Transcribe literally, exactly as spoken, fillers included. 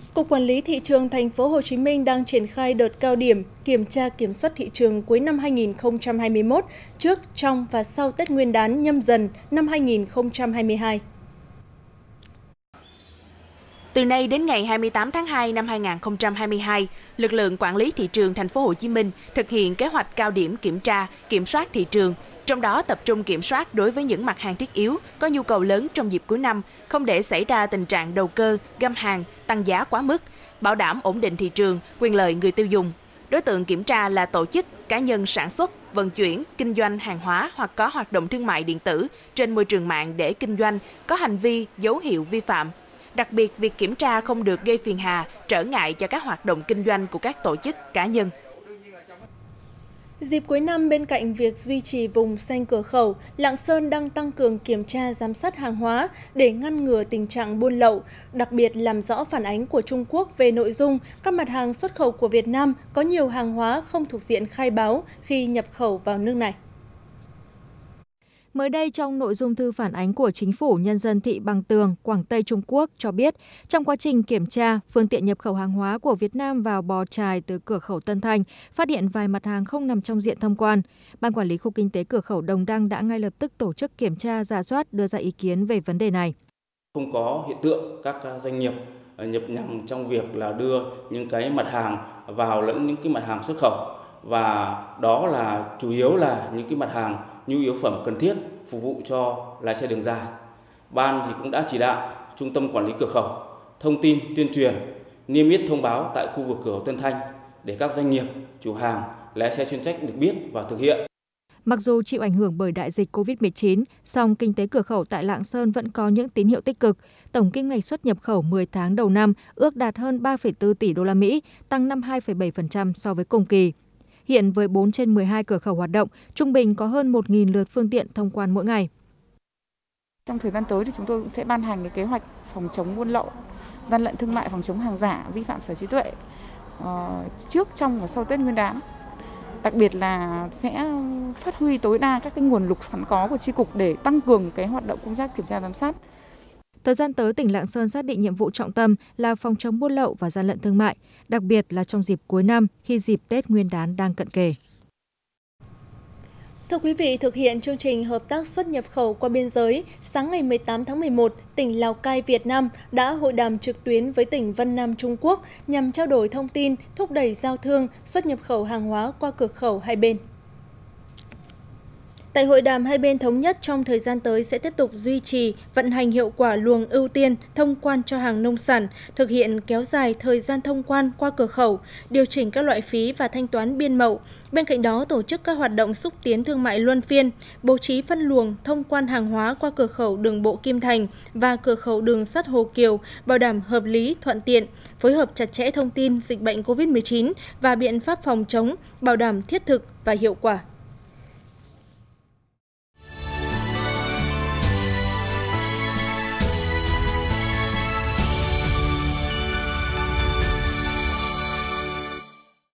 Cục Quản lý Thị trường Thành phố Hồ Chí Minh đang triển khai đợt cao điểm kiểm tra kiểm soát thị trường cuối năm hai nghìn không trăm hai mươi mốt, trước, trong và sau Tết Nguyên đán Nhâm Dần năm hai nghìn không trăm hai mươi hai. Từ nay đến ngày hai mươi tám tháng hai năm hai nghìn không trăm hai mươi hai, lực lượng quản lý thị trường Thành phố Hồ Chí Minh thực hiện kế hoạch cao điểm kiểm tra, kiểm soát thị trường, trong đó tập trung kiểm soát đối với những mặt hàng thiết yếu có nhu cầu lớn trong dịp cuối năm, không để xảy ra tình trạng đầu cơ, găm hàng, tăng giá quá mức, bảo đảm ổn định thị trường, quyền lợi người tiêu dùng. Đối tượng kiểm tra là tổ chức, cá nhân sản xuất, vận chuyển, kinh doanh hàng hóa hoặc có hoạt động thương mại điện tử trên môi trường mạng để kinh doanh, có hành vi, dấu hiệu vi phạm. Đặc biệt, việc kiểm tra không được gây phiền hà, trở ngại cho các hoạt động kinh doanh của các tổ chức, cá nhân. Dịp cuối năm, bên cạnh việc duy trì vùng xanh cửa khẩu, Lạng Sơn đang tăng cường kiểm tra giám sát hàng hóa để ngăn ngừa tình trạng buôn lậu, đặc biệt làm rõ phản ánh của Trung Quốc về nội dung các mặt hàng xuất khẩu của Việt Nam có nhiều hàng hóa không thuộc diện khai báo khi nhập khẩu vào nước này. Mới đây, trong nội dung thư phản ánh của chính phủ, nhân dân thị Bằng Tường, Quảng Tây Trung Quốc cho biết, trong quá trình kiểm tra, phương tiện nhập khẩu hàng hóa của Việt Nam vào Bò Trài từ cửa khẩu Tân Thanh phát hiện vài mặt hàng không nằm trong diện thông quan. Ban quản lý khu kinh tế cửa khẩu Đồng Đăng đã ngay lập tức tổ chức kiểm tra, rà soát, đưa ra ý kiến về vấn đề này. Không có hiện tượng các doanh nghiệp nhập nhằng trong việc là đưa những cái mặt hàng vào lẫn những cái mặt hàng xuất khẩu, và đó là chủ yếu là những cái mặt hàng nhu yếu phẩm cần thiết phục vụ cho lái xe đường dài. Ban thì cũng đã chỉ đạo Trung tâm Quản lý Cửa khẩu thông tin tuyên truyền, niêm yết thông báo tại khu vực cửa khẩu Tân Thanh để các doanh nghiệp, chủ hàng, lái xe chuyên trách được biết và thực hiện. Mặc dù chịu ảnh hưởng bởi đại dịch Covid mười chín, song kinh tế cửa khẩu tại Lạng Sơn vẫn có những tín hiệu tích cực. Tổng kim ngạch xuất nhập khẩu mười tháng đầu năm ước đạt hơn ba phẩy bốn tỷ đô la Mỹ, tăng năm mươi hai phẩy bảy phần trăm so với cùng kỳ. Hiện với bốn trên mười hai cửa khẩu hoạt động, trung bình có hơn một nghìn lượt phương tiện thông quan mỗi ngày. Trong thời gian tới thì chúng tôi cũng sẽ ban hành cái kế hoạch phòng chống buôn lậu, gian lận thương mại, phòng chống hàng giả, vi phạm sở hữu trí tuệ uh, trước, trong và sau Tết Nguyên đán. Đặc biệt là sẽ phát huy tối đa các cái nguồn lực sẵn có của chi cục để tăng cường cái hoạt động công tác kiểm tra giám sát. Thời gian tới, tỉnh Lạng Sơn xác định nhiệm vụ trọng tâm là phòng chống buôn lậu và gian lận thương mại, đặc biệt là trong dịp cuối năm khi dịp Tết Nguyên đán đang cận kề. Thưa quý vị, thực hiện chương trình hợp tác xuất nhập khẩu qua biên giới, sáng ngày mười tám tháng mười một, tỉnh Lào Cai, Việt Nam đã hội đàm trực tuyến với tỉnh Vân Nam, Trung Quốc nhằm trao đổi thông tin, thúc đẩy giao thương, xuất nhập khẩu hàng hóa qua cửa khẩu hai bên. Tại hội đàm, hai bên thống nhất trong thời gian tới sẽ tiếp tục duy trì, vận hành hiệu quả luồng ưu tiên thông quan cho hàng nông sản, thực hiện kéo dài thời gian thông quan qua cửa khẩu, điều chỉnh các loại phí và thanh toán biên mậu. Bên cạnh đó, tổ chức các hoạt động xúc tiến thương mại luân phiên, bố trí phân luồng thông quan hàng hóa qua cửa khẩu đường bộ Kim Thành và cửa khẩu đường sắt Hồ Kiều, bảo đảm hợp lý, thuận tiện, phối hợp chặt chẽ thông tin dịch bệnh Covid mười chín và biện pháp phòng chống, bảo đảm thiết thực và hiệu quả.